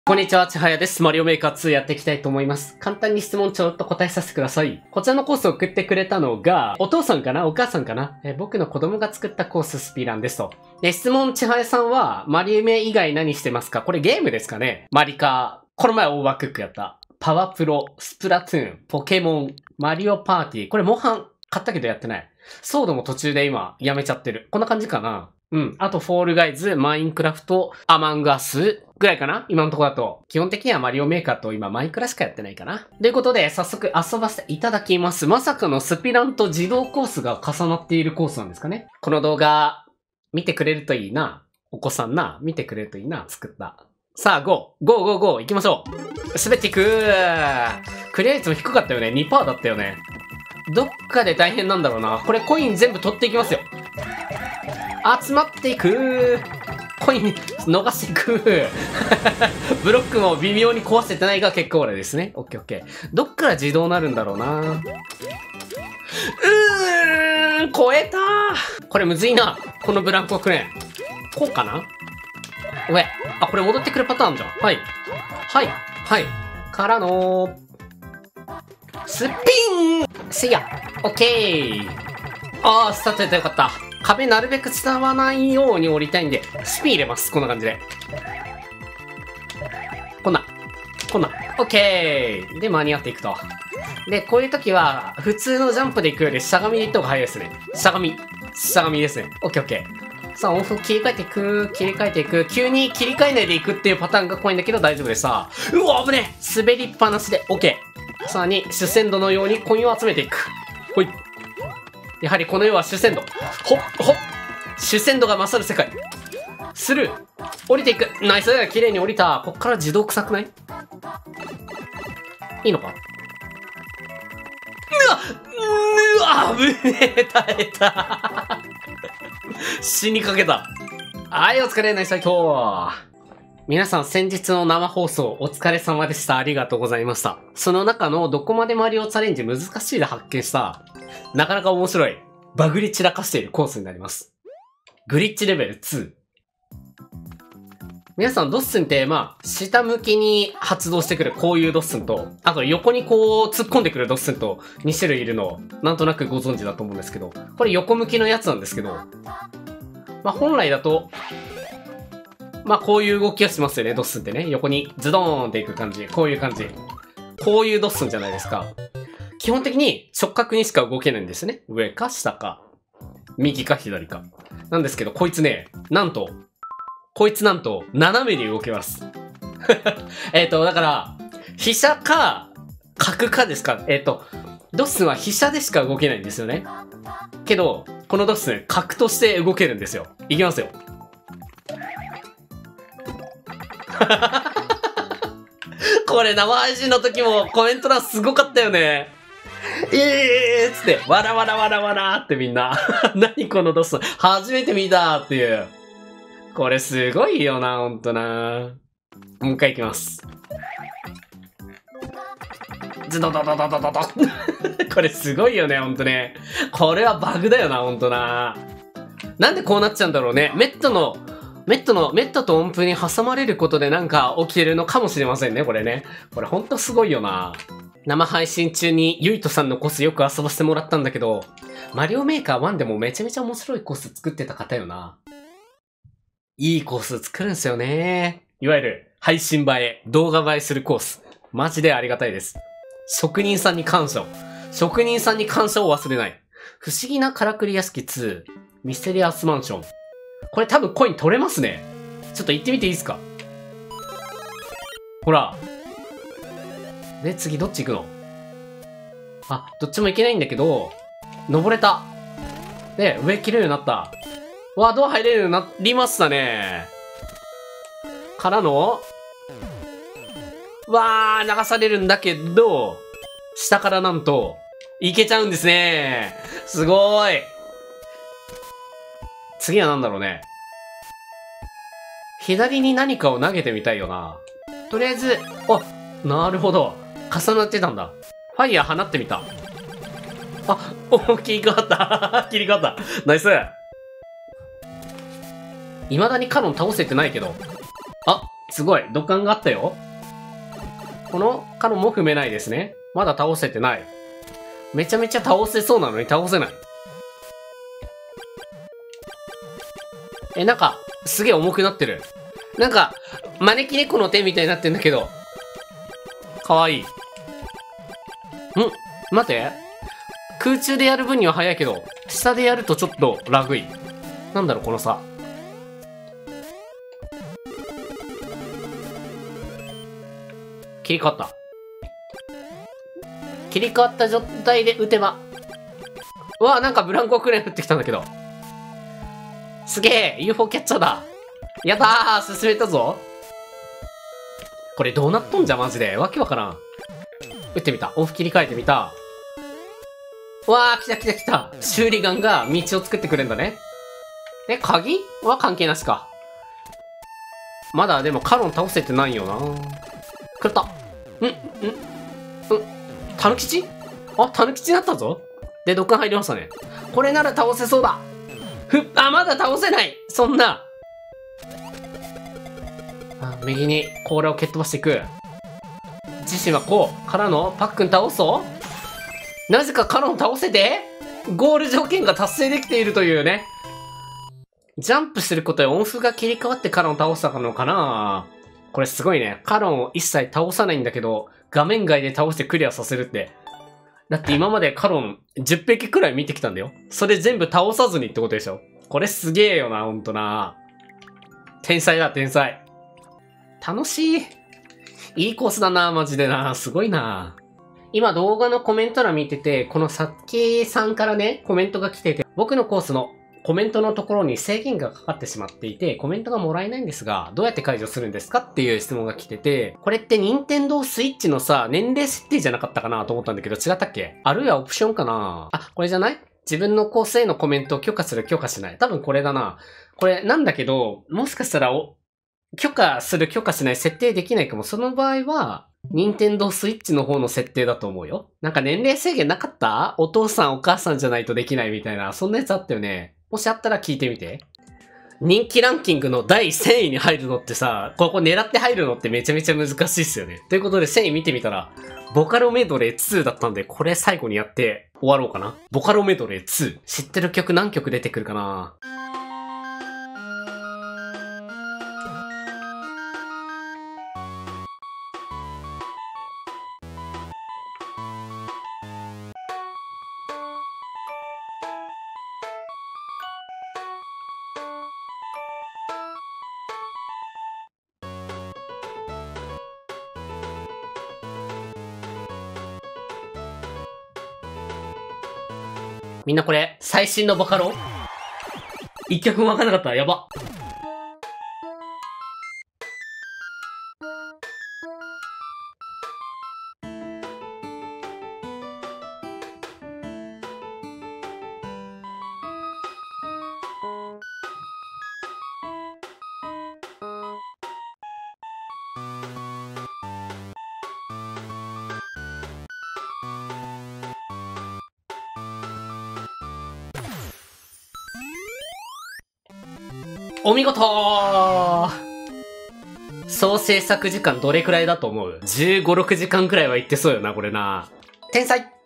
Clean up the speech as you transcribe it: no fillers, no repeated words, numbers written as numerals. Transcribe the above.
こんにちは、ちはやです。マリオメーカー2やっていきたいと思います。簡単に質問ちょっと答えさせてください。こちらのコースを送ってくれたのが、お父さんかなお母さんかな僕の子供が作ったコーススピーランですと。で、質問ちはやさんは、マリオメ以外何してますか？これゲームですかね？マリカー。この前オーバークックやった。パワプロ、スプラトゥーン、ポケモン、マリオパーティー。これモンハン買ったけどやってない。ソードも途中で今やめちゃってる。こんな感じかな？あと、フォールガイズ、マインクラフト、アマンガスぐらいかな？今のところだと。基本的にはマリオメーカーと今マインクラしかやってないかな。ということで、早速遊ばせていただきます。まさかのスピランと自動コースが重なっているコースなんですかね。この動画、見てくれるといいな。お子さんな、見てくれるといいな。作った。さあ、ゴー行きましょう。滑っていくクリア率も低かったよね。2% だったよね。どっかで大変なんだろうな。これコイン全部取っていきますよ。集まっていくコイン逃していくブロックも微妙に壊せてないが結構俺ですね。オッケーオッケー。どっから自動になるんだろうな。超えたー。これむずいな。このブランコクレーン。こうかな？上。あ、これ戻ってくるパターンじゃん。はい。からのスピンせいや。オッケー。あー、スタートやったよかった。壁なるべく伝わないように降りたいんで、スピン入れます。こんな感じで。こんな。オッケー。で、間に合っていくと。で、こういう時は、普通のジャンプで行くよりしゃがみで行った方が早いですね。しゃがみですね。オッケーオッケー。さあ、オフ切り替えていく。急に切り替えないでいくっていうパターンが怖いんだけど大丈夫です。さあ、うわ、危ねえ。滑りっぱなしで、オッケー。さらに、主戦度のようにコインを集めていく。ほい。やはりこの世は主戦度。主戦度が勝る世界。スルー。降りていく。ナイス。綺麗に降りた。こっから自動臭くない？いいのか？うわ危ねえ。耐えた。死にかけた。はい、お疲れ。ナイスファイト。皆さん先日の生放送お疲れ様でした。ありがとうございました。その中のどこまでマリオチャレンジ難しいで発見した、なかなか面白いバグり散らかしているコースになります。グリッチレベル2。皆さんドッスンって下向きに発動してくるこういうドッスンと、あと横にこう突っ込んでくるドッスンと2種類いるのをなんとなくご存知だと思うんですけど、これ横向きのやつなんですけど、本来だとこういう動きをしますよね、ドッスンってね。横にズドーンっていく感じ。こういう感じ。こういうドッスンじゃないですか。基本的に直角にしか動けないんですね。上か下か、右か左か。なんですけど、こいつなんと、斜めに動けます。だから、飛車か、角かですか。ドッスンは飛車でしか動けないんですよね。けど、このドッスン、角として動けるんですよ。いきますよ。これ生配信の時もコメント欄すごかったよね。つって、わらってみんな。何このドッスン。初めて見たっていう。これすごいよな、ほんとな。もう一回いきます。ズドドドドドドド。これすごいよね、ほんとね。これはバグだよな、ほんとな。なんでこうなっちゃうんだろうね。メットと音符に挟まれることでなんか起きてるのかもしれませんね、これね。これほんとすごいよな。生配信中にゆいとさんのコースよく遊ばせてもらったんだけど、マリオメーカー1でもめちゃめちゃ面白いコース作ってた方よな。いいコース作るんすよね。いわゆる配信映え、動画映えするコース。マジでありがたいです。職人さんに感謝を忘れない。不思議なからくり屋敷2、ミステリアスマンション。これ多分コイン取れますね。ちょっと行ってみていいですか？ほら。で、次どっち行くの？どっちも行けないんだけど、登れた。で、上切れるようになった。わ、ドア入れるようになりましたね。からの、わー、流されるんだけど、下からなんと、行けちゃうんですね。すごーい。次は何だろうね。左に何かを投げてみたいよな。とりあえず、なるほど。重なってたんだ。ファイヤー放ってみた。切り替わった。切り替わった。ナイス。未だにカノン倒せてないけど。 すごい、土管があったよ。このカノンも踏めないですね。まだ倒せてない。めちゃめちゃ倒せそうなのに倒せない。なんか、すげえ重くなってる。なんか、招き猫の手みたいになってんだけど。かわいい。待って。空中でやる分には早いけど、下でやるとちょっとラグい。なんだろう、この差。切り替わった。切り替わった状態で撃てば。うわ、なんかブランコクレーン降ってきたんだけど。すげえ !UFO キャッチャーだ。やったー、進めたぞ。これどうなっとんじゃマジで。わけわからん。撃ってみた。オフ切り替えてみた。うわー、来た来た来た。修理ガンが道を作ってくれんだね。鍵は関係なしか。まだでもカロン倒せてないよな。食った。タヌキチ？あ、タヌキチになったぞ。で、毒入りましたね。これなら倒せそうだ。まだ倒せない。そんな。右に甲羅を蹴っ飛ばしていく。自身はこう。からのパックン倒そう。なぜかカロン倒せて、ゴール条件が達成できているというね。ジャンプすることで音符が切り替わってカロン倒したのかな。これすごいね。カロンを一切倒さないんだけど、画面外で倒してクリアさせるって。だって今までカロン10匹くらい見てきたんだよ。それ全部倒さずにってことでしょ。これすげえよな、ほんとな。天才だ、天才。楽しい。いいコースだな、マジでな。すごいな。今動画のコメント欄見てて、このさっきさんからね、コメントが来てて、僕のコースのコメントのところに制限がかかってしまっていて、コメントがもらえないんですが、どうやって解除するんですかっていう質問が来てて、これって任天堂スイッチのさ、年齢設定じゃなかったかなと思ったんだけど、違ったっけ？あるいはオプションかな？これじゃない？自分のコースへのコメントを許可する許可しない。多分これだな。これなんだけど、もしかしたら許可する許可しない設定できないかも。その場合は、任天堂スイッチの方の設定だと思うよ。なんか年齢制限なかった？お父さんお母さんじゃないとできないみたいな、そんなやつあったよね。もしあったら聞いてみて。人気ランキングの第1000位に入るのってさ、ここ狙って入るのってめちゃめちゃ難しいっすよね。ということで1000位見てみたら、ボカロメドレー2だったんで、これ最後にやって終わろうかな。ボカロメドレー2。知ってる曲何曲出てくるかな？みんなこれ、最新のボカロ？一曲もわかんなかった。やば。お見事ー。総制作時間どれくらいだと思う？ 15、6時間くらいはいってそうよな、これな。天才。